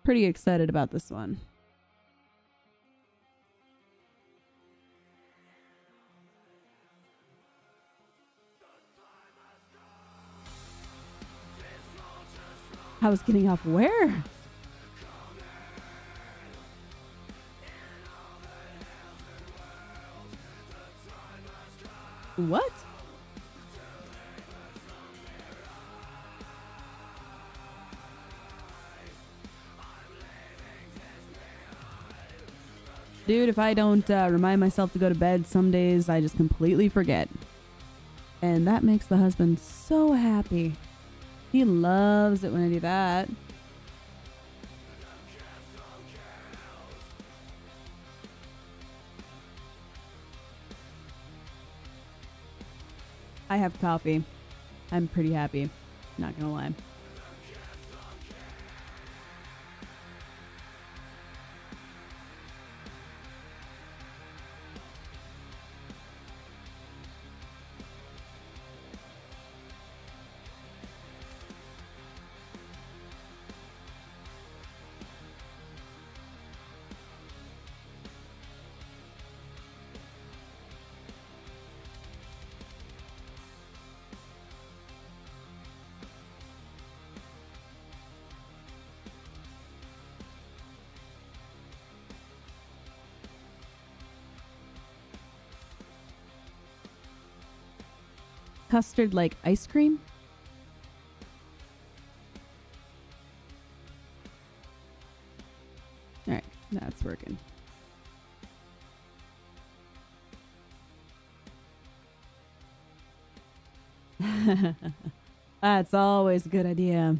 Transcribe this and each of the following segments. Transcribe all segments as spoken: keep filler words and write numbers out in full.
pretty excited about this one. I was getting off where? What? Dude, if I don't uh, remind myself to go to bed, some days I just completely forget. And that makes the husband so happy. He loves it when I do that. I have coffee. I'm pretty happy. Not gonna lie. Custard like ice cream? Alright, that's working. That's always a good idea.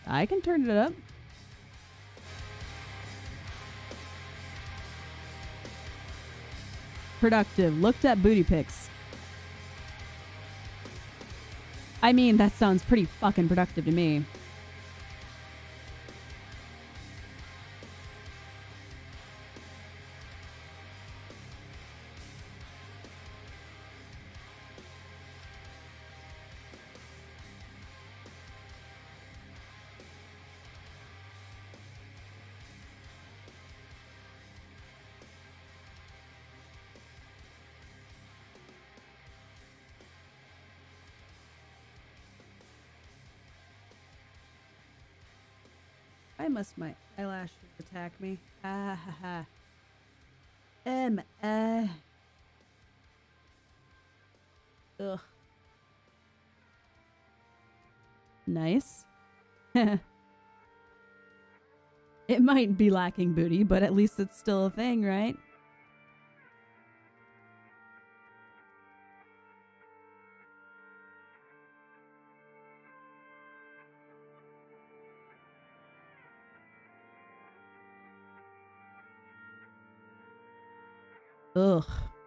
I can turn it up. Productive. Looked at booty pics. I mean, that sounds pretty fucking productive to me. Why must my eyelashes attack me? Ah ha ha. Um, uh. Ugh. Nice. It might be lacking booty, but at least it's still a thing, right? Ugh.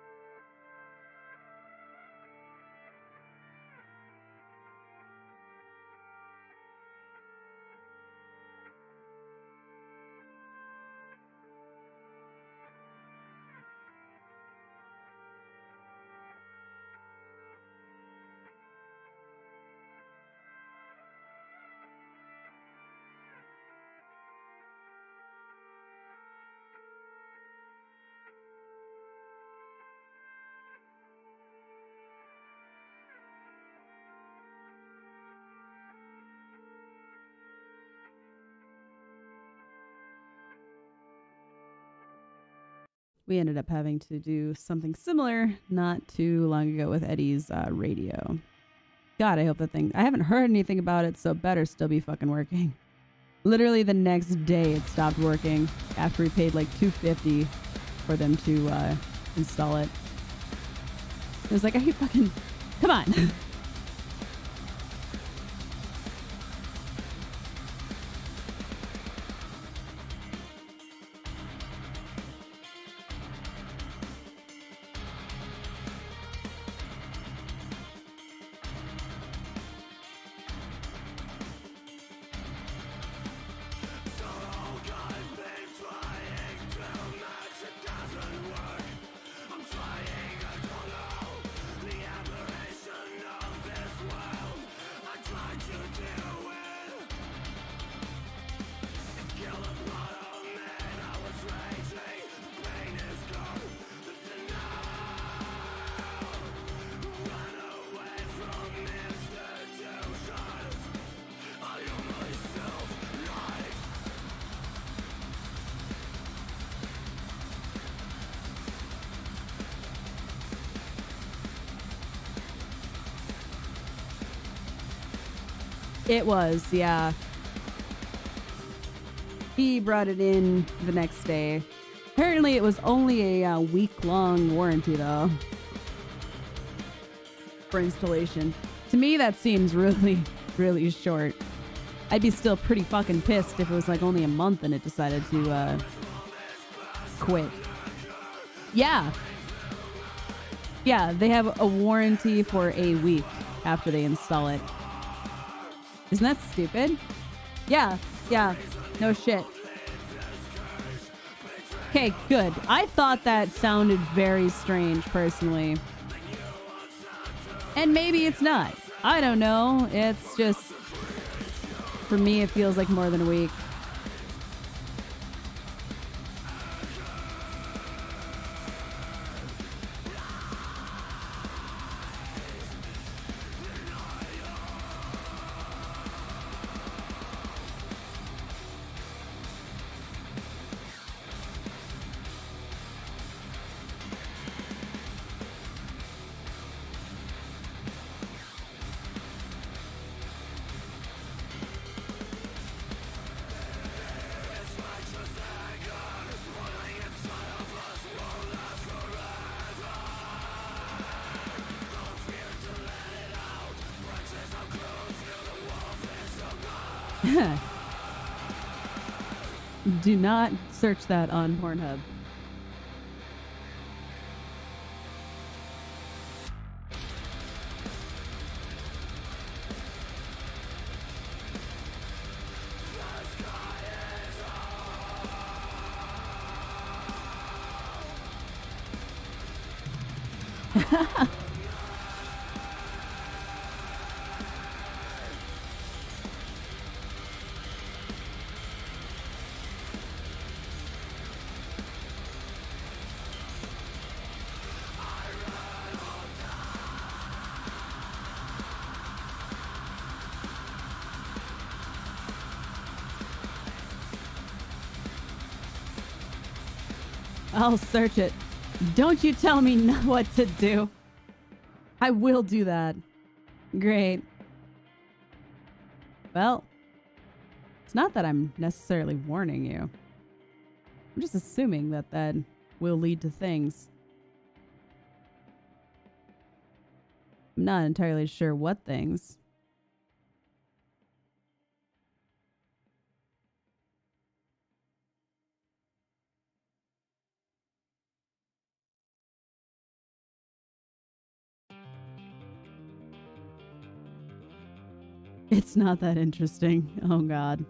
We ended up having to do something similar not too long ago with Eddie's uh, radio. God, I hope that thing... I haven't heard anything about it, so it better still be fucking working. Literally the next day it stopped working after we paid like two hundred fifty dollars for them to uh, install it. It was like, are you fucking... Come on! It was, yeah. He brought it in the next day. Apparently it was only a uh, week-long warranty, though, for installation. To me, that seems really, really short. I'd be still pretty fucking pissed if it was like only a month and it decided to uh, quit. Yeah. Yeah, they have a warranty for a week after they install it. Isn't that stupid? Yeah, yeah, no shit. Okay, good. I thought that sounded very strange, personally. And maybe it's not. I don't know. It's just... For me, it feels like more than a week. Do not search that on Pornhub. I'll search it. Don't you tell me what to do. I will do that. Great. Well, it's not that I'm necessarily warning you. I'm just assuming that that will lead to things. I'm not entirely sure what things. It's not that interesting. Oh, God.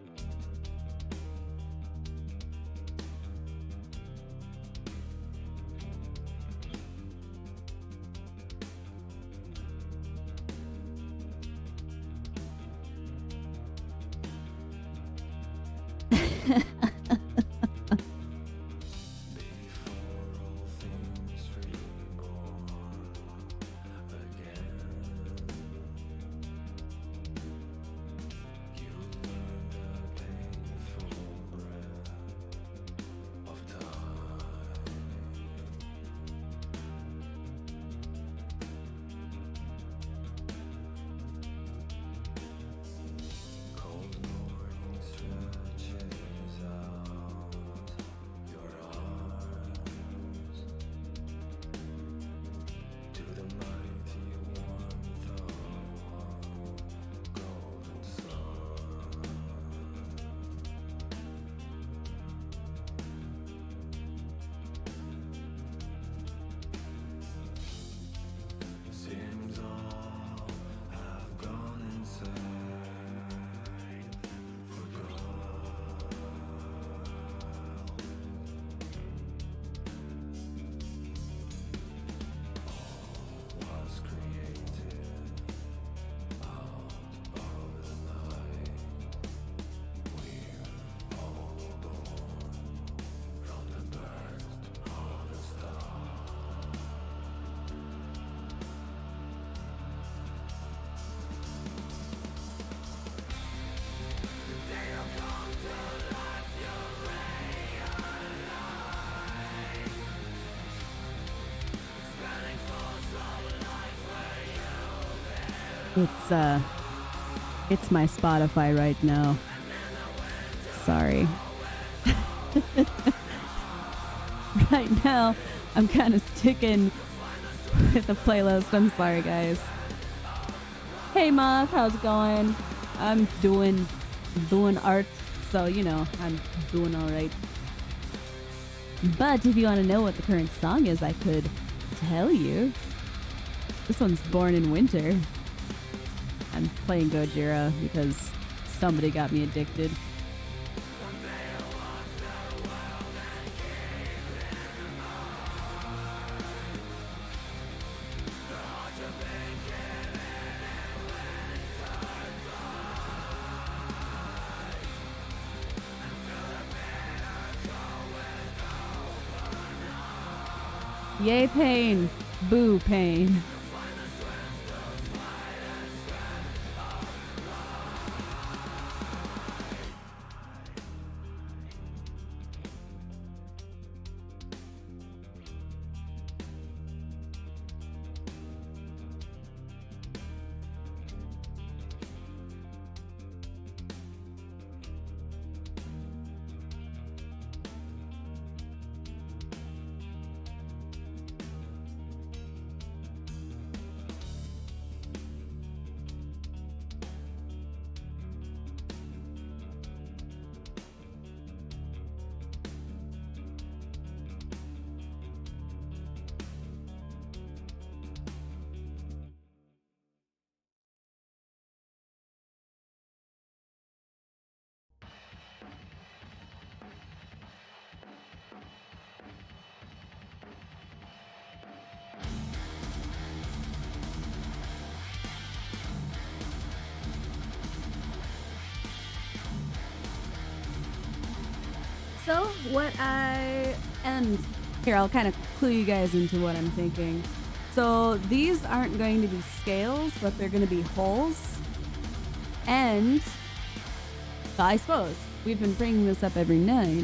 It's, uh, it's my Spotify right now. Sorry. Right now, I'm kind of sticking with the playlist. I'm sorry, guys. Hey, Moth, how's it going? I'm doing, doing art, so, you know, I'm doing all right. But if you want to know what the current song is, I could tell you. This one's Born in Winter. I'm playing Gojira because somebody got me addicted. Yay pain, boo pain. So what I, and here I'll kind of clue you guys into what I'm thinking. So these aren't going to be scales, but they're going to be holes. And I suppose we've been bringing this up every night.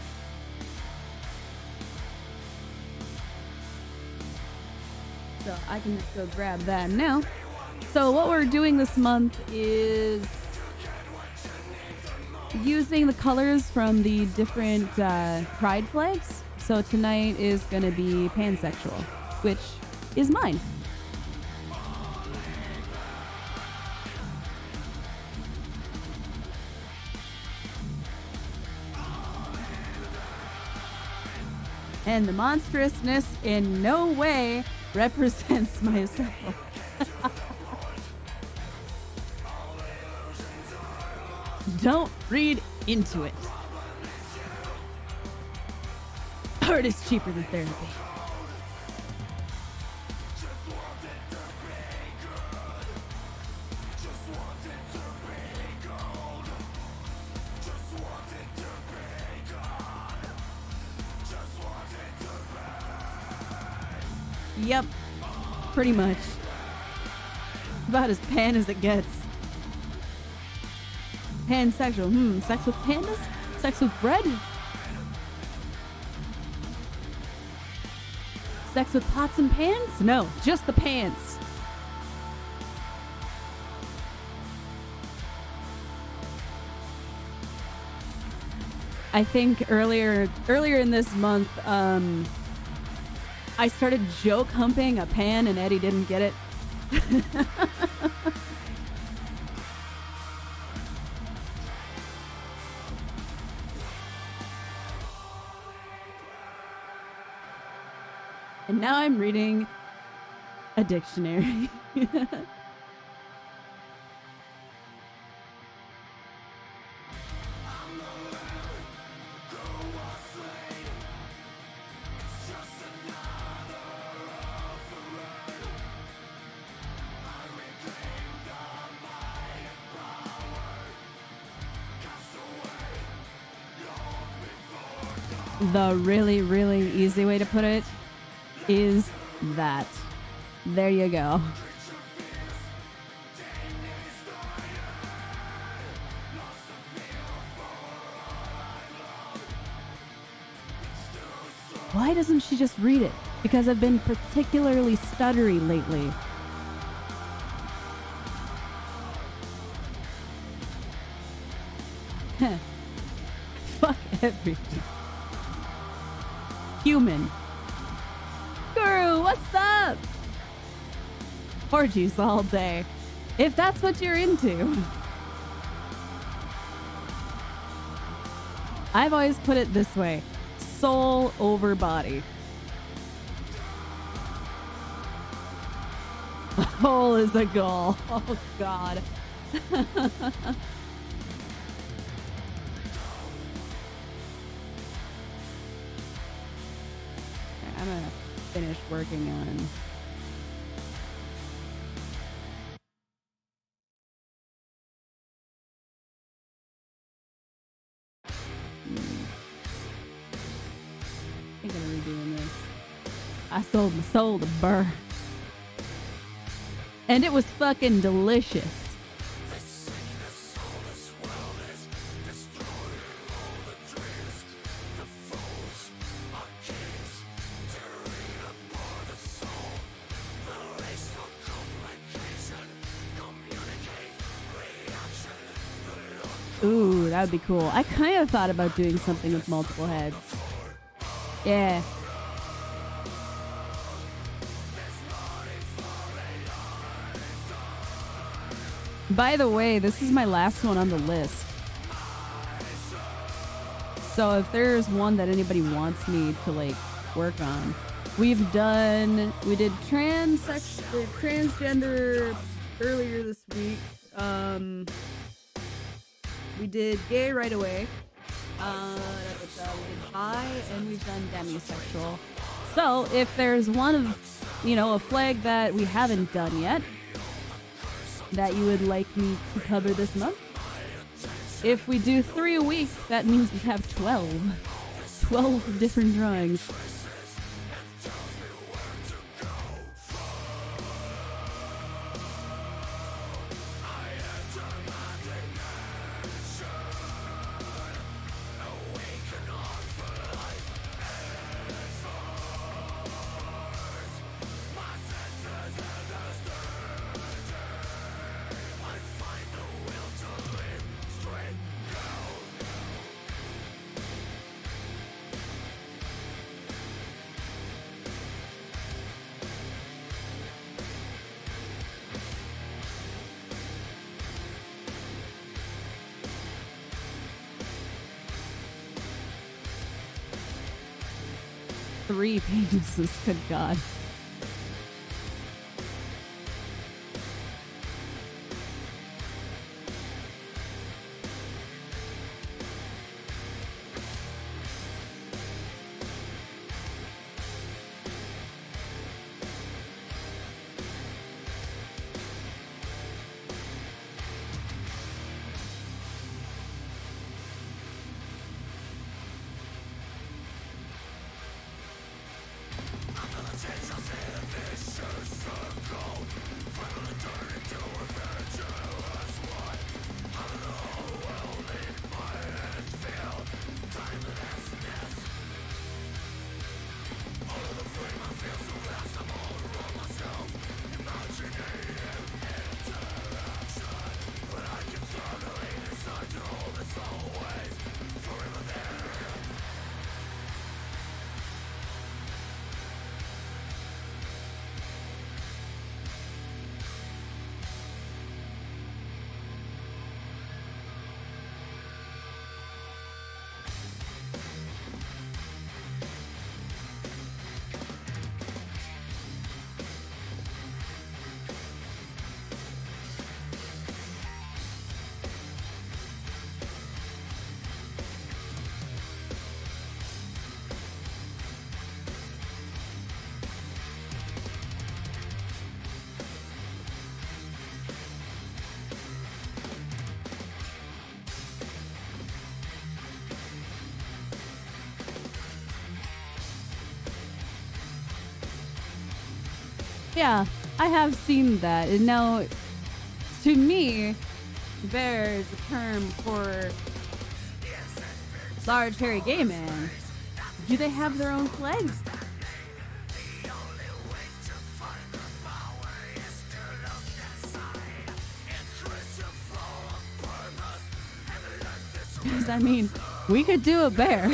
So I can just go grab that now. So what we're doing this month is using the colors from the different uh, pride flags. So tonight is going to be pansexual, which is mine. And the monstrousness in no way represents myself. Don't read into it. Art is cheaper than therapy. Yep, pretty much. About as pan as it gets. Pansexual. Hmm, sex with pandas? Sex with bread? Sex with pots and pans? No, just the pants. I think earlier earlier in this month, um, I started joke humping a pan and Eddie didn't get it. And now I'm reading a dictionary. The really, really easy way to put it is that. There you go. Why doesn't she just read it? Because I've been particularly stuttery lately. Heh. Fuck everything. Human. Guru, what's up? Orgies all day. If that's what you're into. I've always put it this way. Soul over body. A hole is a goal. Oh, God. I'm gonna finish working on. Hmm. I think I'm redoing this. I sold my soul to Burr. And it was fucking delicious. Ooh, that would be cool. I kind of thought about doing something with multiple heads. Yeah. By the way, this is my last one on the list. So if there's one that anybody wants me to like work on, we've done, we did trans sex, transgender earlier this week. Um, we did gay right away. Uh, we did bi, and we've done demisexual. So if there's one of, you know, a flag that we haven't done yet, that you would like me to cover this month. If we do three a week, that means we have twelve. twelve different drawings. Three pages, good God. Yeah, I have seen that. And now, to me, bear is a term for large hairy gay man. Do they have their own flags? Because, I mean, we could do a bear.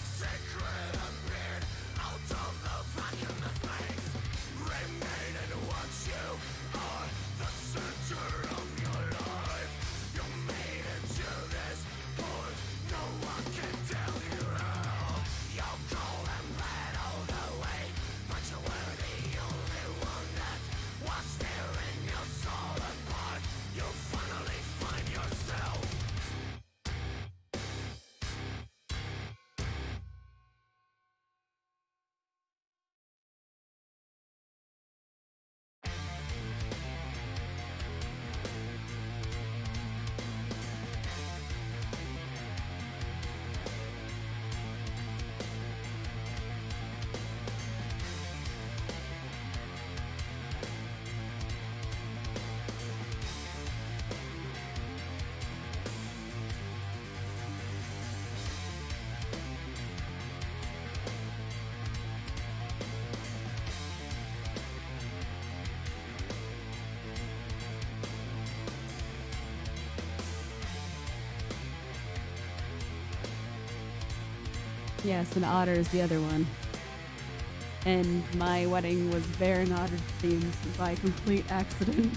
Yes, an otter is the other one. And my wedding was bear and otter themed by complete accident.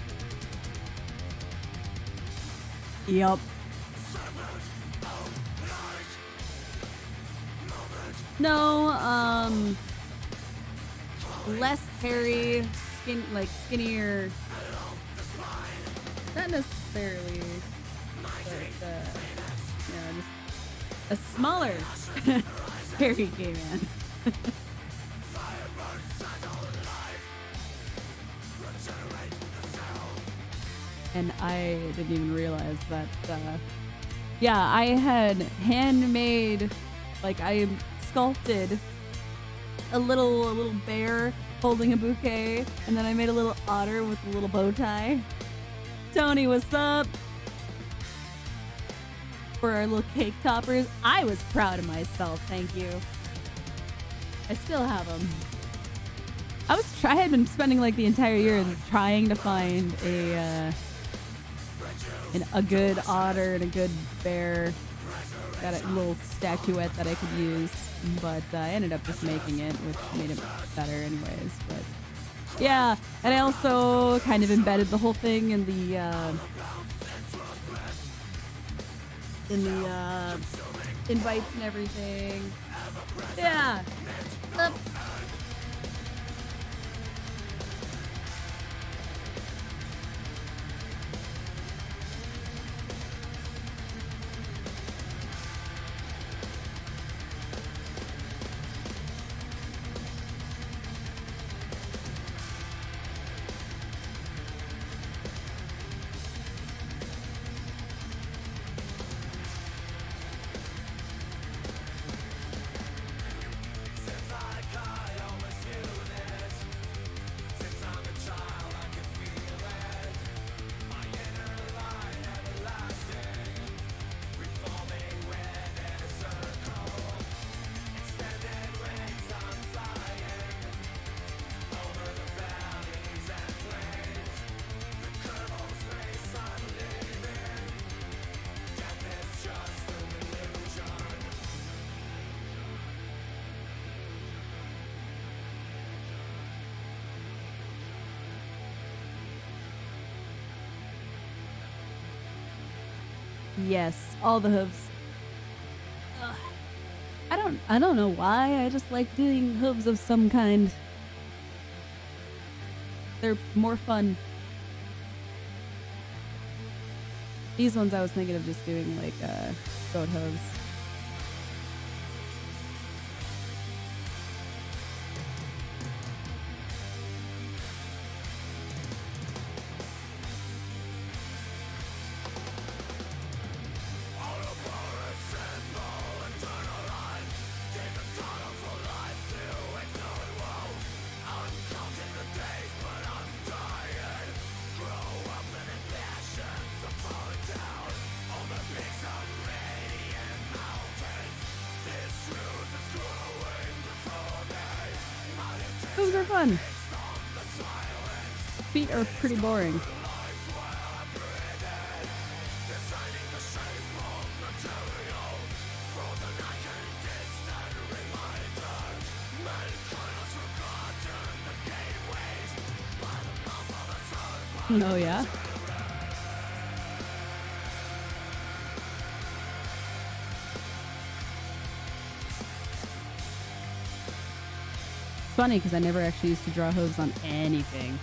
Yup. No, um, less hairy, skin, like skinnier. Not necessarily, but uh, yeah, just a smaller hairy gay man. And I didn't even realize that, uh, yeah, I had handmade, like I sculpted a little a little bear holding a bouquet, and then I made a little otter with a little bow tie. Tony, what's up? For our little cake toppers. I was proud of myself, thank you. I still have them. I was try- I had been spending like the entire year trying to find a uh, an, a good otter and a good bear. Got a little statuette that I could use, but uh, I ended up just making it, which made it better anyways. But yeah, and I also kind of embedded the whole thing in the uh, in the uh, invites and everything. Yeah. Oops. Yes, all the hooves. Ugh. I don't I don't know why. I just like doing hooves of some kind. They're more fun. These ones I was thinking of just doing like uh goat hooves. Hooves are fun. Feet are pretty boring. Oh yeah? It's funny because I never actually used to draw hooves on anything.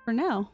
for now.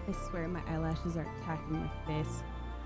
I swear my eyelashes are attacking my face.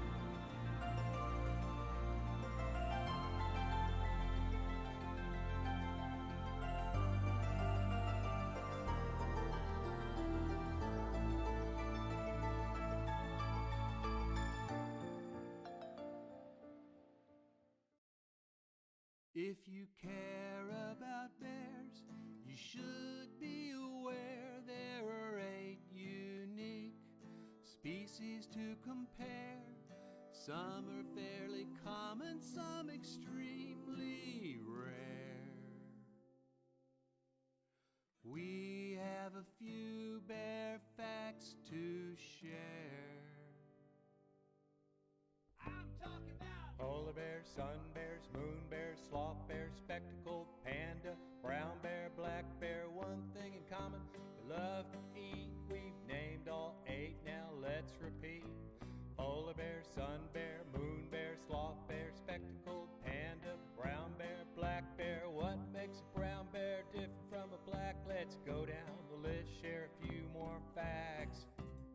If you care about bears, you should be aware there are eight unique species to compare. Some are fairly common, some extremely rare. We have a few bear facts to share. I'm talking about polar bears, sun bears, moon bears, sloth bears, spectacled panda, brown bear, black bear. One thing in common, they love to eat. We've named all eight, now let's repeat. Polar bear, sun bear, moon bear, sloth bear, spectacled panda, brown bear, black bear. What makes a brown bear different from a black? Let's go down the list, share a few more facts.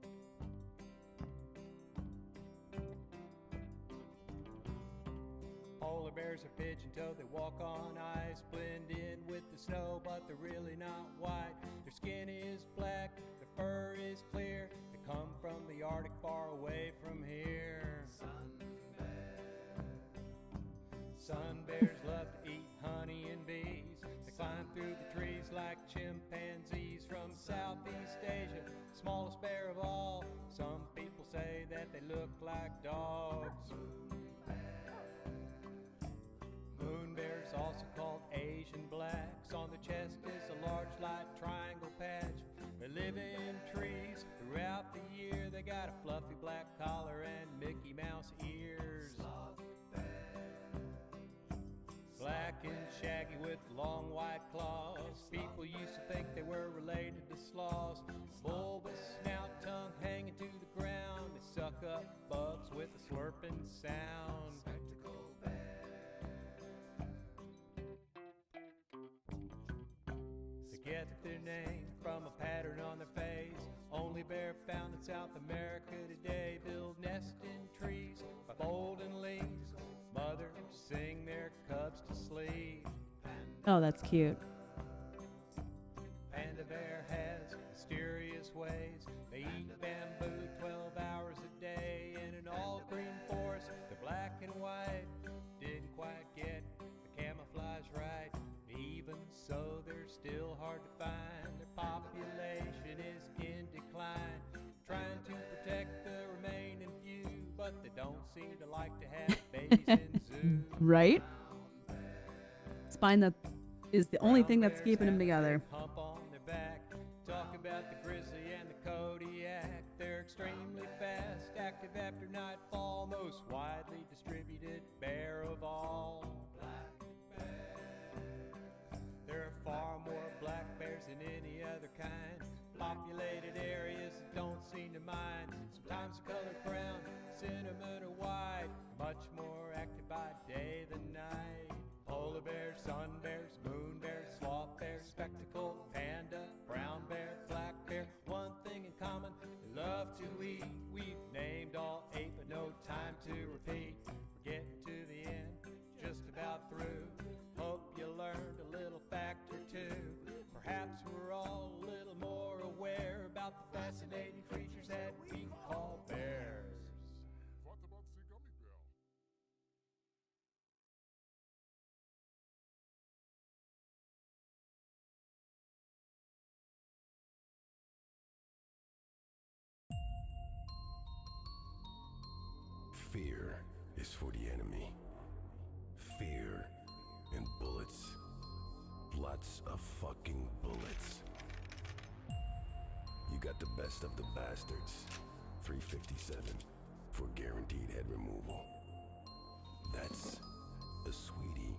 Polar bears are pigeon-toed, they walk on ice, blend in with the snow, but they're really not white. Their skin is black, their fur is clear. They come from the Arctic, far away from here. Sun bear. Sun bears love to eat honey and bees. They climb through the trees like chimpanzees from Southeast Asia, smallest bear of all. Some people say that they look like dogs. Moon bears, also called Asian blacks. On the chest is a large light triangle patch. They live in trees throughout the year. They got a fluffy black collar and Mickey Mouse ears. Black and shaggy with long white claws. People used to think they were related to sloths. Bulbous snout, tongue hanging to the ground. They suck up bugs with a slurping sound. Get their name from a pattern on their face. Only bear found in South America today. Build nests in trees by folding leaves. Mothers sing their cubs to sleep. Oh, that's cute. Panda bear has mysterious ways. They eat bamboo twelve hours a day in an all-green forest. They're black and white. Didn't quite get the camouflage right. Even so, they're still hard to find. Their population is in decline. Trying to protect the remaining few, but they don't seem to like to have babies in zoos. Right? Spine that is the only thing that's keeping them together. Hump on their back. Talk about the grizzly and the Kodiak. They're extremely fast, active after nightfall. Most widely distributed bear of all. There are far more black bears than any other kind. Populated areas that don't seem to mind. Sometimes the color brown, cinnamon or white. Much more active by day than night. Polar bears, sun bears, moon bears, sloth bears, spectacled panda, brown bear, black bear. One thing in common, they love to eat. We've named all eight, but no time to repeat. We're getting to the end, just about through. Hope you learned a little fact or two. Perhaps we're all a little more aware about the fascinating creatures that we call bears. What about the gummy bear? Fear is for the enemy. Fear and bullets. Lots of fucking bullets. You got the best of the bastards. three fifty-seven for guaranteed head removal. That's a sweetie.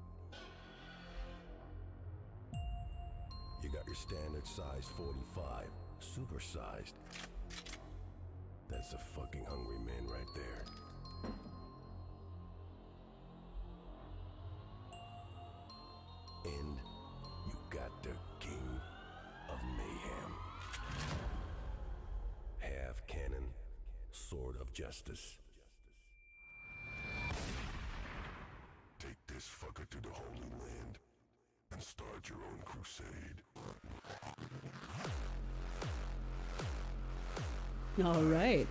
You got your standard size forty-five, supersized. That's a fucking hungry man right there. And you got the king of mayhem. Half justice. Take this fucker to the Holy Land and start your own crusade. All right.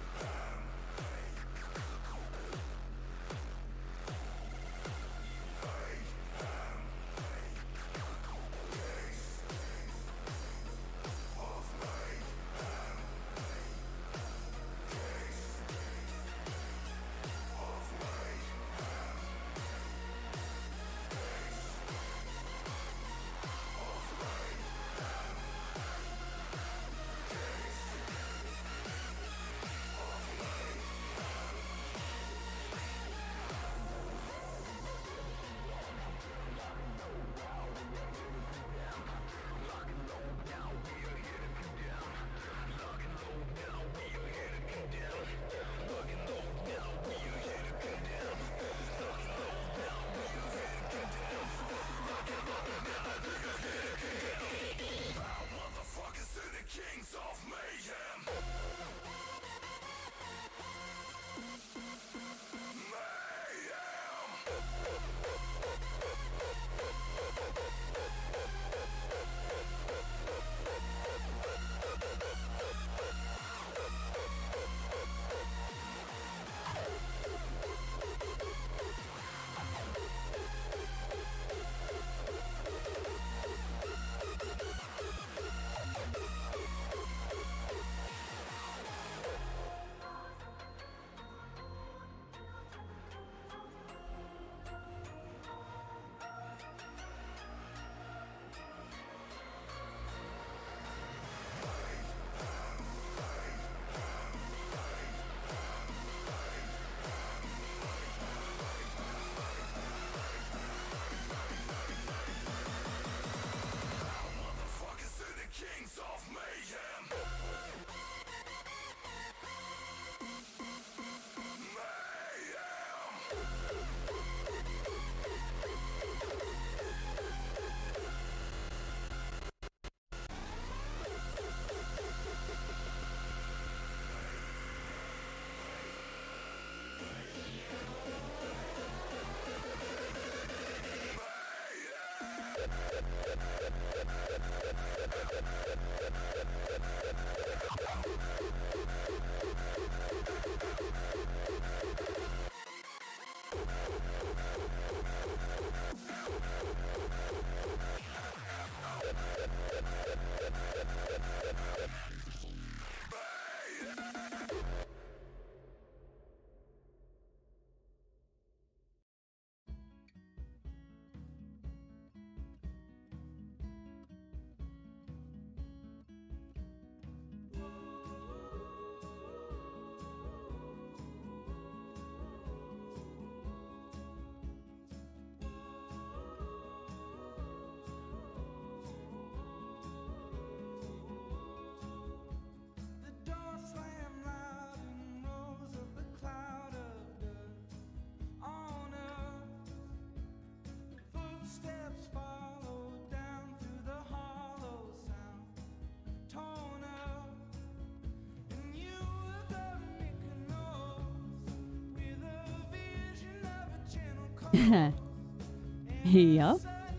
Yup.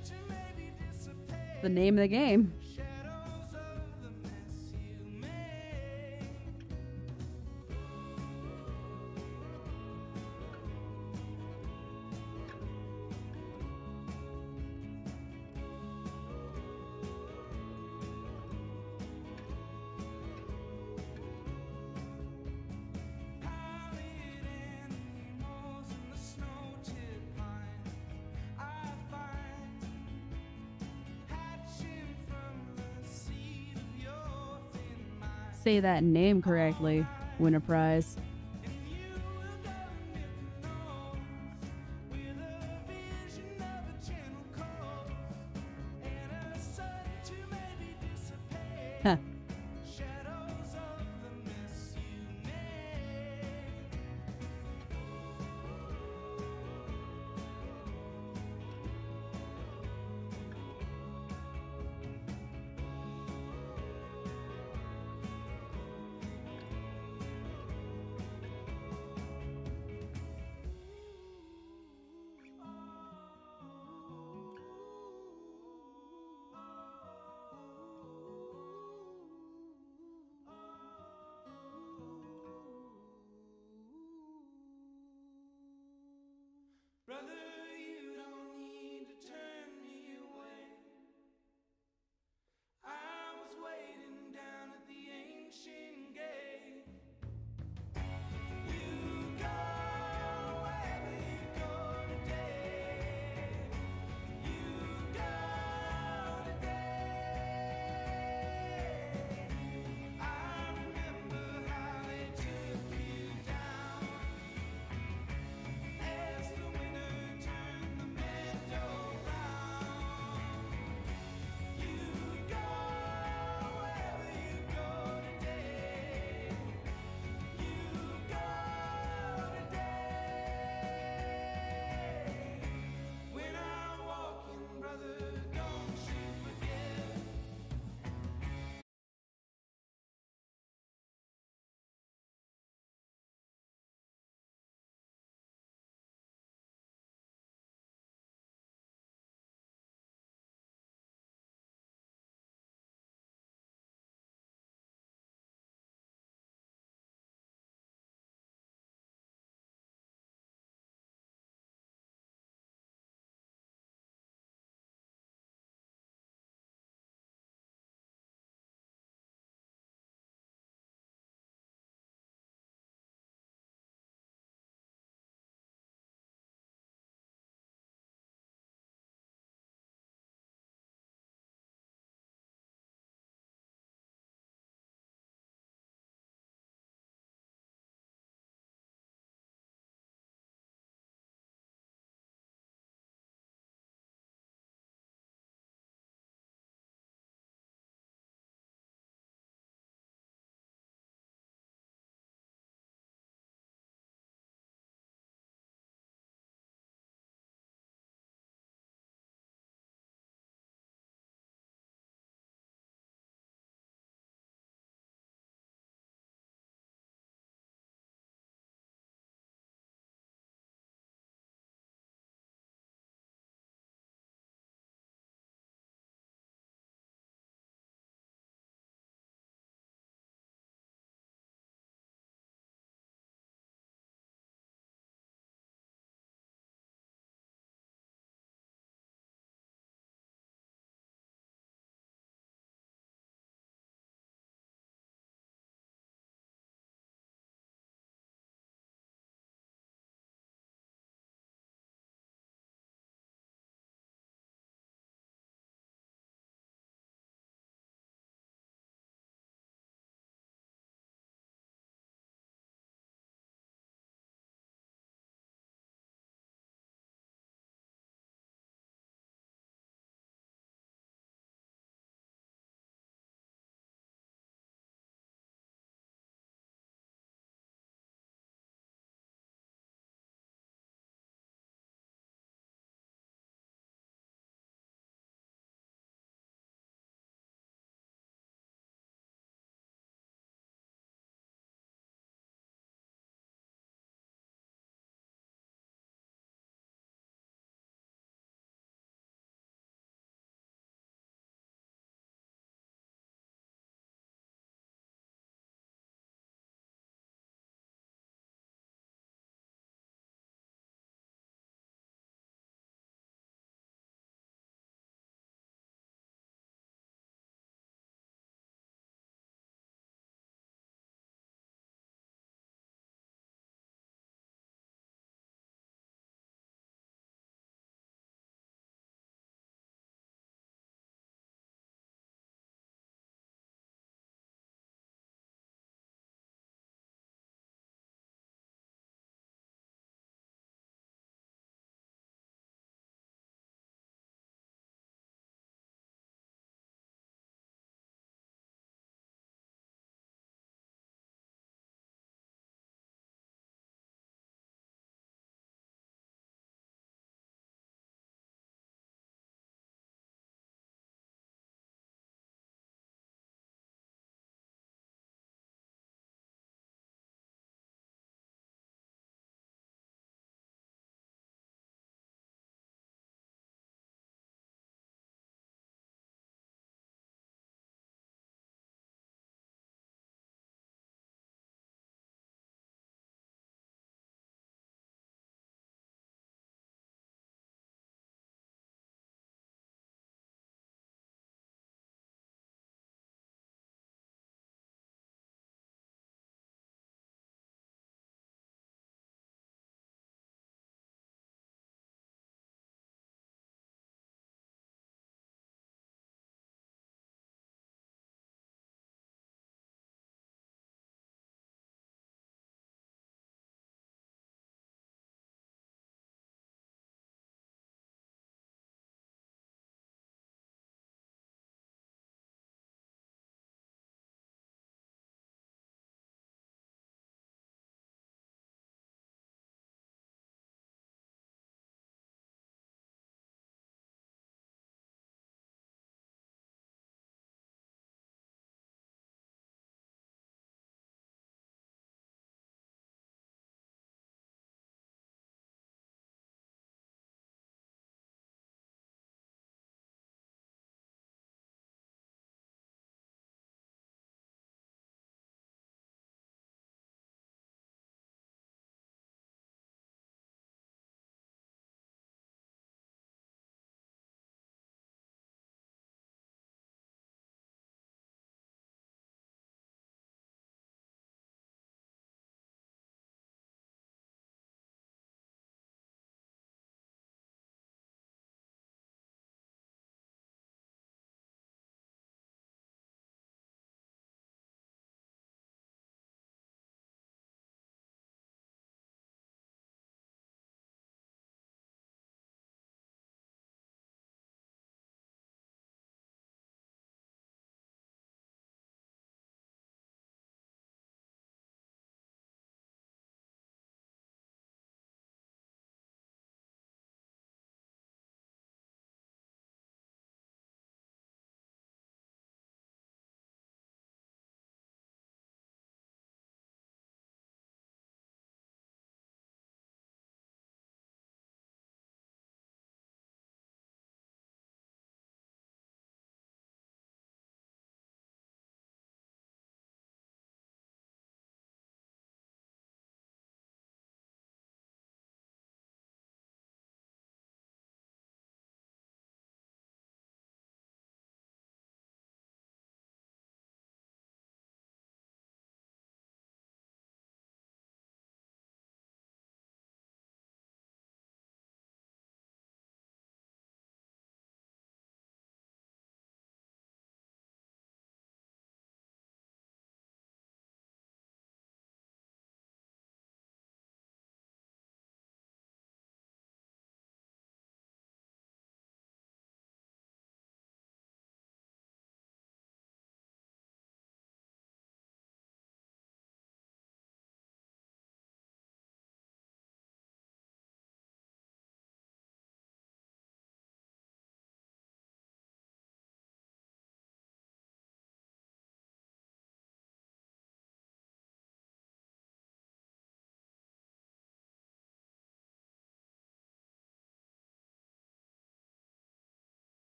The name of the game. Say that name correctly, win a prize. Huh.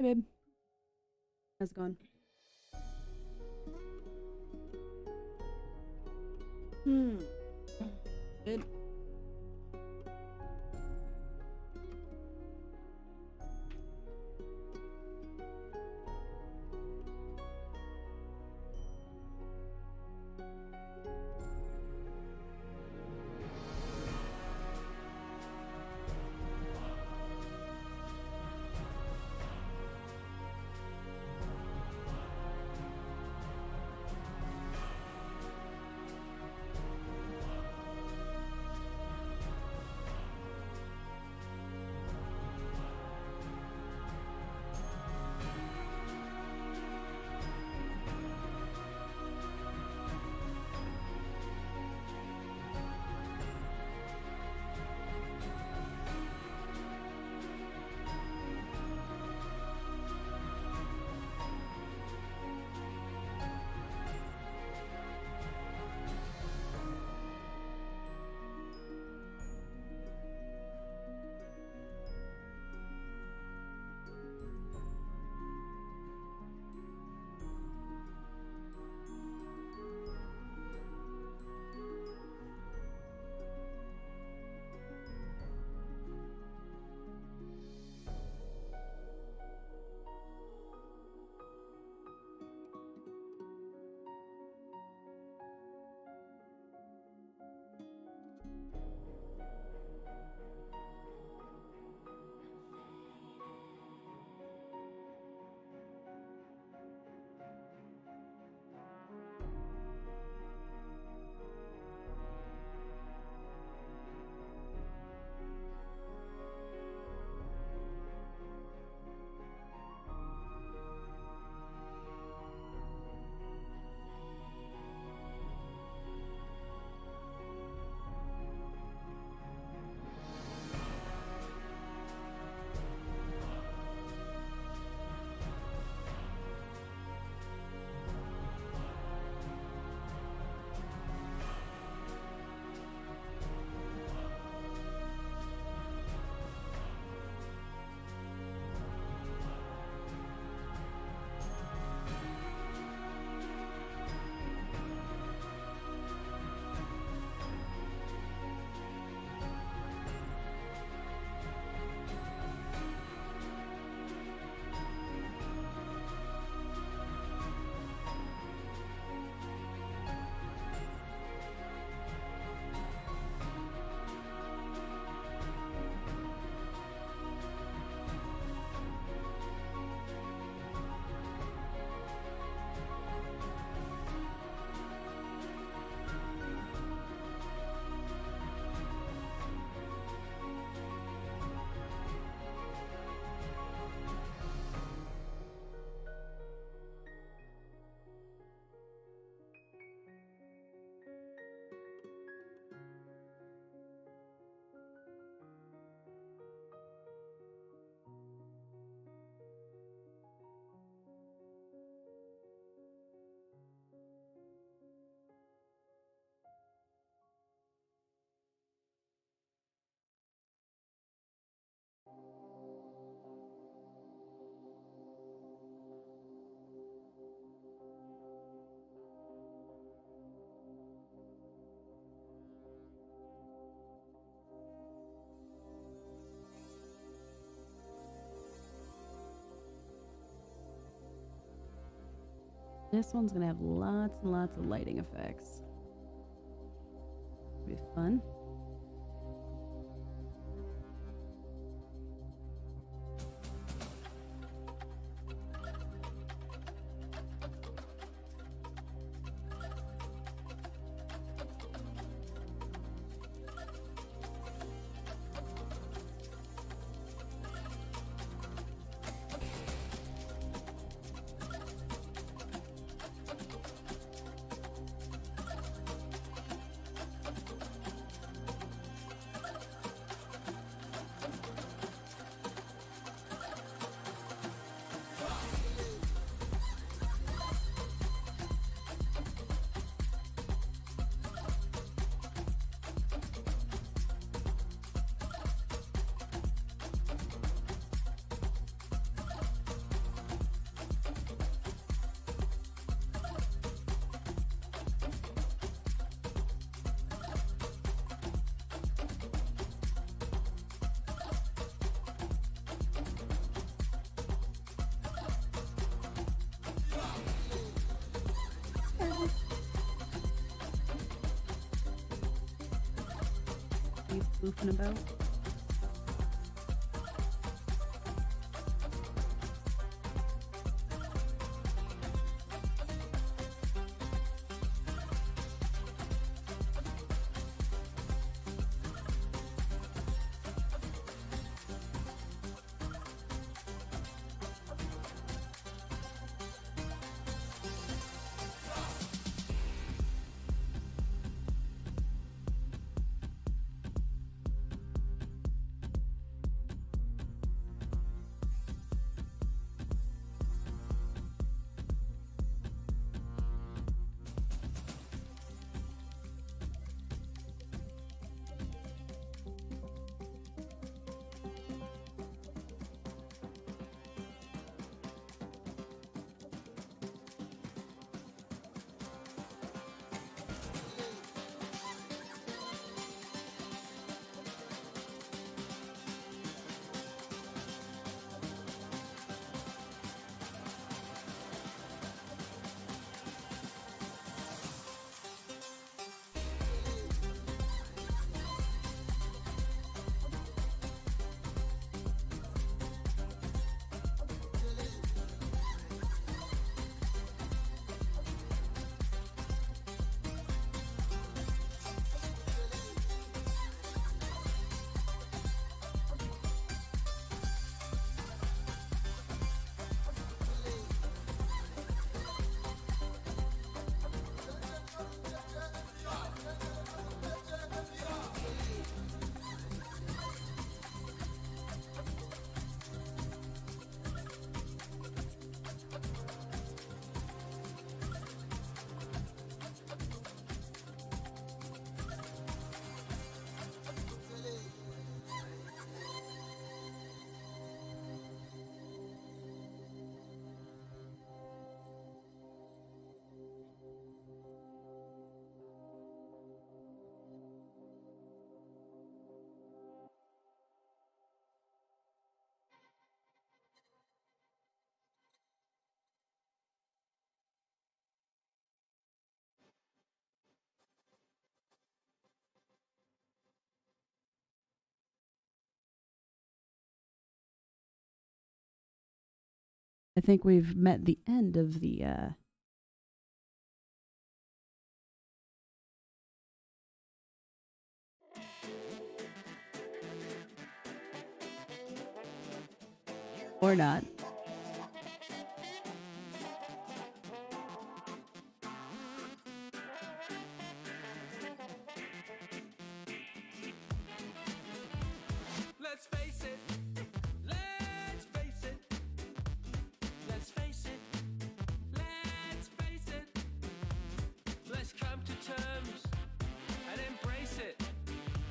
Hey, babe. How's it going? Hmm. Good. This one's gonna have lots and lots of lighting effects. Be fun. be goofing about. I think we've met the end of the uh or not. Let's face it. Let's face it. Let's face it. Let's face it. Let's come to terms and embrace it.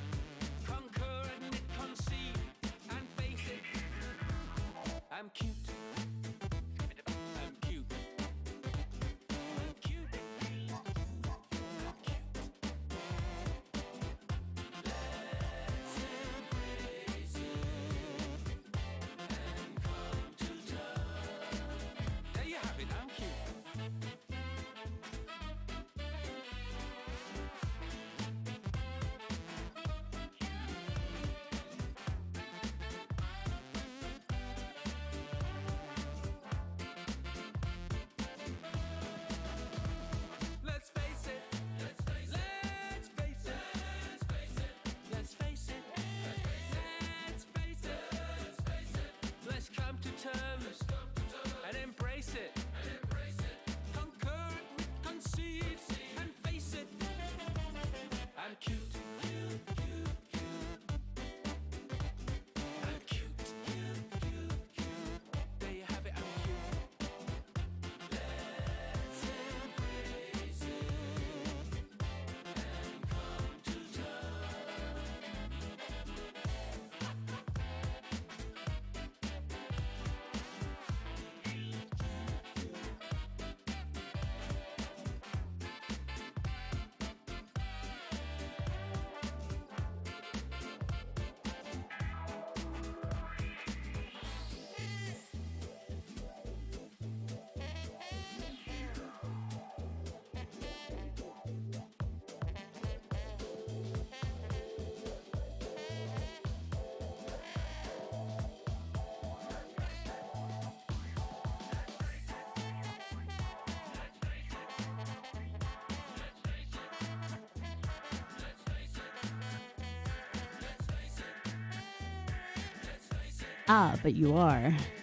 Conquer, admit, concede, and face it. I'm cute. Ah, but you are.